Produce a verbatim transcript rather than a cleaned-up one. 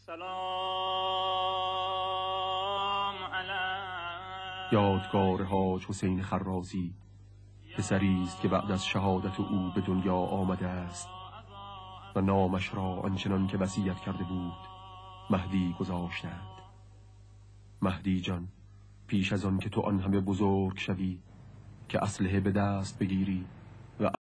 سلام علیک. یادگار حاج حسین خرازی، پسری است که بعد از شهادت او به دنیا آمده است و نامش را آنچنان که وصیت کرده بود مهدی گذاشتند. مهدی جان، پیش از آن که تو آن همه بزرگ شوی که اسلحه به دست بگیری